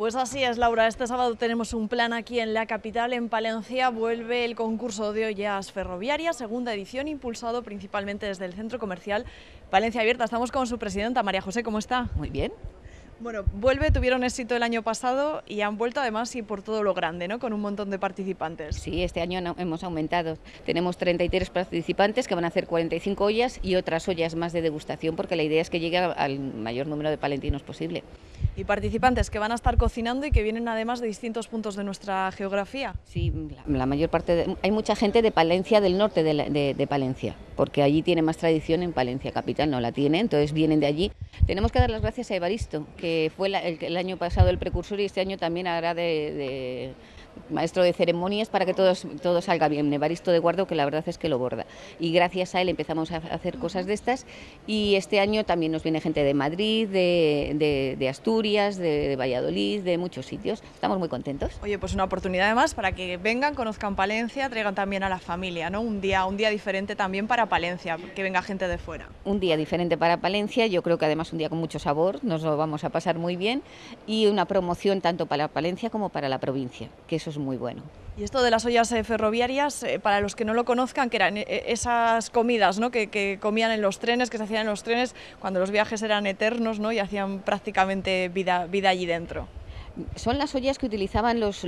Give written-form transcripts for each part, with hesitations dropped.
Pues así es, Laura. Este sábado tenemos un plan aquí en la capital, en Palencia. Vuelve el concurso de ollas ferroviarias, segunda edición, impulsado principalmente desde el Centro Comercial Palencia Abierta. Estamos con su presidenta, María José. ¿Cómo está? Muy bien. Bueno, vuelve, tuvieron éxito el año pasado y han vuelto además y por todo lo grande, ¿no? Con un montón de participantes. Sí, este año hemos aumentado. Tenemos 33 participantes que van a hacer 45 ollas y otras ollas más de degustación, porque la idea es que llegue al mayor número de palentinos posible. Y participantes que van a estar cocinando y que vienen además de distintos puntos de nuestra geografía. Sí, la mayor parte, hay mucha gente de Palencia, del norte de Palencia, porque allí tiene más tradición, en Palencia capital no la tiene, entonces vienen de allí. Tenemos que dar las gracias a Evaristo, que fue el año pasado el precursor y este año también hará de maestro de ceremonias para que todo salga bien. Evaristo de Guardo, que la verdad es que lo borda. Y gracias a él empezamos a hacer cosas de estas y este año también nos viene gente de Madrid, de Asturias, de Valladolid, de muchos sitios. Estamos muy contentos. Oye, pues una oportunidad además para que vengan, conozcan Palencia, traigan también a la familia, ¿no? Un día diferente también para Palencia, que venga gente de fuera. Un día diferente para Palencia, yo creo que además un día con mucho sabor, nos lo vamos a pasar muy bien y una promoción tanto para Palencia como para la provincia, que eso es muy bueno. Y esto de las ollas ferroviarias, para los que no lo conozcan, que eran esas comidas, ¿no? que comían en los trenes, que se hacían en los trenes cuando los viajes eran eternos, ¿no? Y hacían prácticamente vida allí dentro. Son las ollas que utilizaban los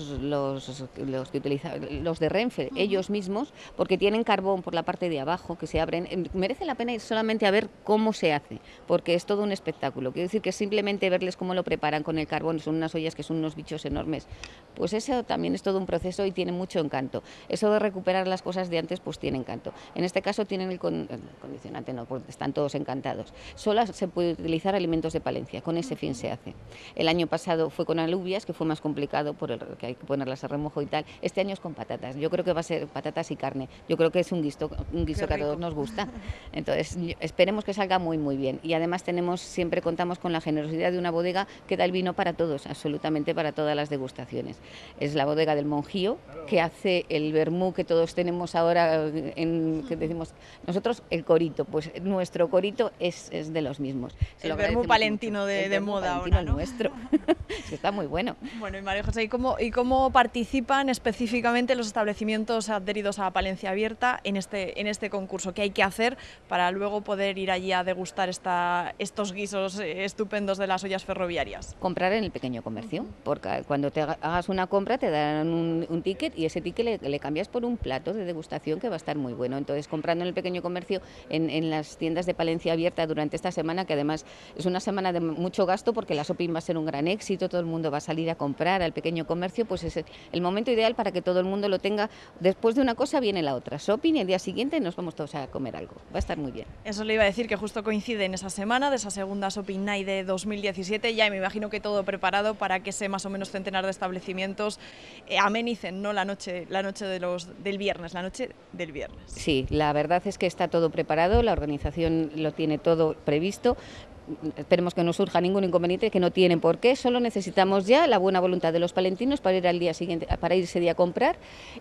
de Renfe, ellos mismos, porque tienen carbón por la parte de abajo, que se abren. Merece la pena ir solamente a ver cómo se hace, porque es todo un espectáculo. Quiero decir que simplemente verles cómo lo preparan con el carbón, son unas ollas que son unos bichos enormes. Pues eso también es todo un proceso y tiene mucho encanto. Eso de recuperar las cosas de antes, pues tiene encanto. En este caso tienen el condicionante, no, porque están todos encantados. Solo se puede utilizar alimentos de Palencia, con ese fin se hace. El año pasado fue con alubias, que fue más complicado que hay que ponerlas a remojo y tal. Este año es con patatas. Yo creo que va a ser patatas y carne. Yo creo que es un guiso que a todos nos gusta. Entonces, esperemos que salga muy, muy bien. Y además siempre contamos con la generosidad de una bodega que da el vino para todos, absolutamente para todas las degustaciones. Es la bodega del Monjío, que hace el vermú que todos tenemos ahora, que decimos nosotros, el corito. Pues nuestro corito es de los mismos. El vermú palentino de moda ahora, ¿no? Nuestro. Que está muy bueno. Bueno, y María José, ¿y cómo participan específicamente los establecimientos adheridos a Palencia Abierta en este concurso? ¿Qué hay que hacer para luego poder ir allí a degustar estos guisos estupendos de las ollas ferroviarias? Comprar en el pequeño comercio, porque cuando te hagas una compra te dan un ticket y ese ticket le cambias por un plato de degustación que va a estar muy bueno. Entonces, comprando en el pequeño comercio, en las tiendas de Palencia Abierta durante esta semana, que además es una semana de mucho gasto porque la shopping va a ser un gran éxito, todo el mundo va a salir a comprar al pequeño comercio, pues es el momento ideal para que todo el mundo lo tenga. Después de una cosa viene la otra, shopping, y el día siguiente nos vamos todos a comer algo. Va a estar muy bien. Eso le iba a decir, que justo coincide en esa semana de esa segunda Shopping Night de 2017, ya me imagino que todo preparado para que ese más o menos centenar de establecimientos amenicen, ¿no? la noche del viernes. Sí, la verdad es que está todo preparado, la organización lo tiene todo previsto. Esperemos que no surja ningún inconveniente, que no tienen por qué, solo necesitamos ya la buena voluntad de los palentinos para ir al día siguiente, para ir ese día a comprar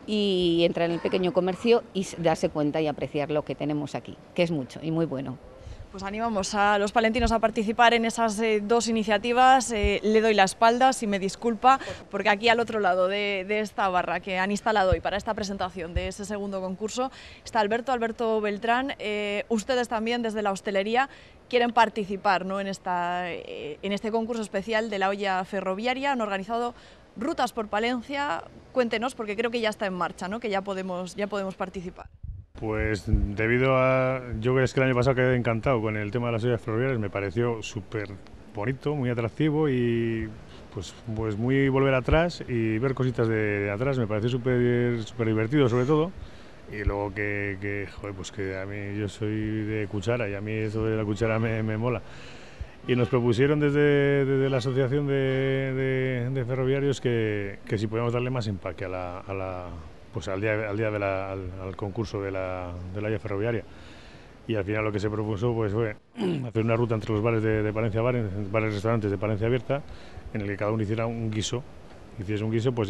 y entrar en el pequeño comercio y darse cuenta y apreciar lo que tenemos aquí, que es mucho y muy bueno. Pues animamos a los palentinos a participar en esas dos iniciativas. Le doy la espalda, si me disculpa, porque aquí al otro lado de esta barra que han instalado hoy para esta presentación de ese segundo concurso está Alberto Beltrán. Ustedes también desde la hostelería quieren participar, ¿no? en este concurso especial de la olla ferroviaria. Han organizado rutas por Palencia. Cuéntenos, porque creo que ya está en marcha, ¿no? Que ya podemos participar. Pues debido a... Yo es que el año pasado quedé encantado con el tema de las ollas ferroviarias, me pareció súper bonito, muy atractivo y pues muy volver atrás y ver cositas de atrás, me pareció súper divertido sobre todo. Y luego joder, pues que a mí yo soy de cuchara y a mí eso de la cuchara me mola. Y nos propusieron desde la asociación de ferroviarios que si podíamos darle más empaque al concurso de la olla ferroviaria. Y al final lo que se propuso pues fue hacer una ruta entre los bares de Palencia, bares restaurantes de Palencia Abierta, en el que cada uno hiciese un guiso, pues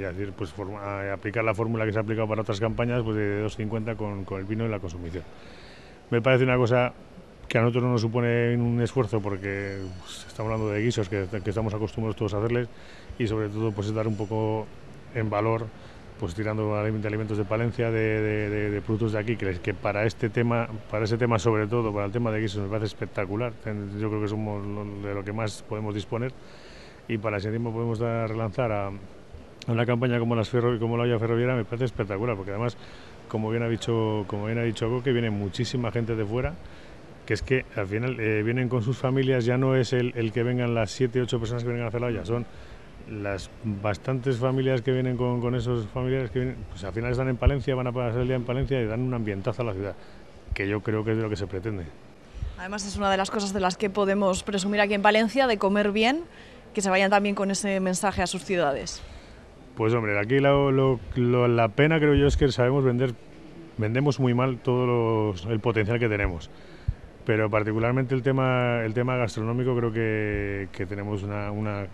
aplicar la fórmula que se ha aplicado para otras campañas, pues de 2,50 con el vino y la consumición. Me parece una cosa que a nosotros no nos supone un esfuerzo porque pues, estamos hablando de guisos que estamos acostumbrados todos a hacerles, y sobre todo pues es dar un poco en valor, pues tirando de alimentos de Palencia, de productos de aquí, que para ese tema sobre todo, para el tema de guisos me parece espectacular. Yo creo que somos de lo que más podemos disponer, y para ese tiempo podemos relanzar a una campaña como la olla ferroviaria, me parece espectacular, porque además, como bien ha dicho Coque, viene muchísima gente de fuera, que es que al final vienen con sus familias, ya no es el que vengan las 7, 8 personas que vengan a hacer la olla, son las bastantes familias que vienen con esos familiares que vienen, pues al final están en Palencia, van a pasar el día en Palencia y dan un ambientazo a la ciudad, que yo creo que es de lo que se pretende. Además es una de las cosas de las que podemos presumir aquí en Palencia, de comer bien, que se vayan también con ese mensaje a sus ciudades. Pues hombre, aquí la pena creo yo es que vendemos muy mal todo el potencial que tenemos. Pero particularmente el tema gastronómico creo que tenemos una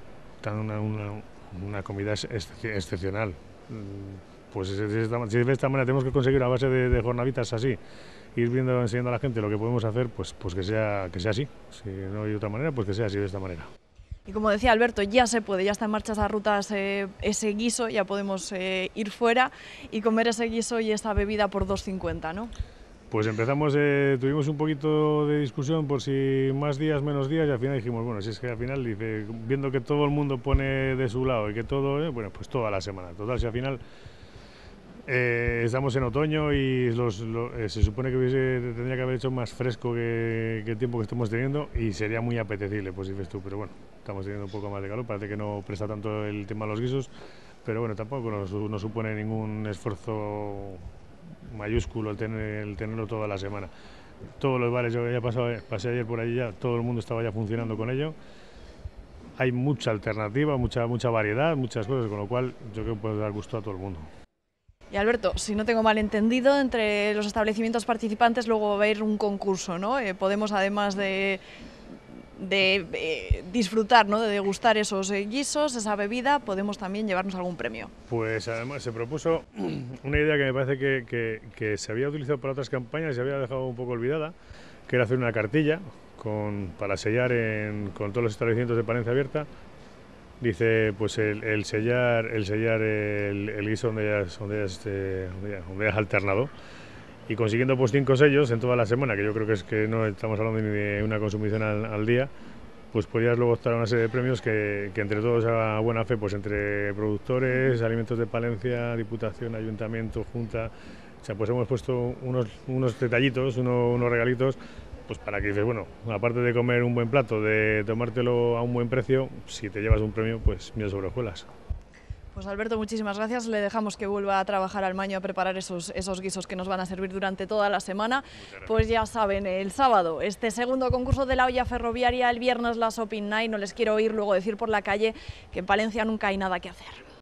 comida excepcional. Pues de esta manera tenemos que conseguir a base de jornaditas así, ir enseñando a la gente lo que podemos hacer, pues que sea así. Si no hay otra manera, pues que sea así de esta manera. Y como decía Alberto, ya se puede, ya está en marcha esas rutas, ese guiso, ya podemos ir fuera y comer ese guiso y esa bebida por 2,50, ¿no? Pues empezamos, tuvimos un poquito de discusión por si más días, menos días, y al final dijimos, bueno, si es que al final, viendo que todo el mundo pone de su lado y que todo, bueno, pues toda la semana. Total, si al final estamos en otoño y se supone que tendría que haber hecho más fresco que el tiempo que estamos teniendo, y sería muy apetecible, pues dices tú, pero bueno, estamos teniendo un poco más de calor, parece que no presta tanto el tema de los guisos, pero bueno, tampoco nos supone ningún esfuerzo mayúsculo el tenerlo toda la semana. Todos los bares, yo ya pasé ayer por allí, ya todo el mundo estaba ya funcionando con ello. Hay mucha alternativa, mucha variedad, muchas cosas, con lo cual yo creo que puede dar gusto a todo el mundo. Y Alberto, si no tengo mal entendido, entre los establecimientos participantes luego va a haber un concurso, ¿no? Podemos, además de disfrutar, ¿no?, de degustar esos guisos, esa bebida, podemos también llevarnos algún premio. Pues además se propuso una idea que me parece que se había utilizado para otras campañas y se había dejado un poco olvidada, que era hacer una cartilla para sellar con todos los establecimientos de Palencia Abierta. Dice, pues el sellar el guiso donde has alternado, y consiguiendo pues 5 sellos en toda la semana, que yo creo que no estamos hablando ni de una consumición al día, pues podrías luego optar a una serie de premios que entre todos, a buena fe, pues entre productores, Alimentos de Palencia, Diputación, Ayuntamiento, Junta, o sea, pues hemos puesto unos detallitos, unos regalitos, pues para que dices, bueno, aparte de comer un buen plato, de tomártelo a un buen precio, si te llevas un premio, pues mil sobre hojuelas. Pues Alberto, muchísimas gracias. Le dejamos que vuelva a trabajar al Maño a preparar esos guisos que nos van a servir durante toda la semana. Pues ya saben, el sábado, este segundo concurso de la olla ferroviaria, el viernes la Shopping Night. No les quiero oír luego decir por la calle que en Palencia nunca hay nada que hacer.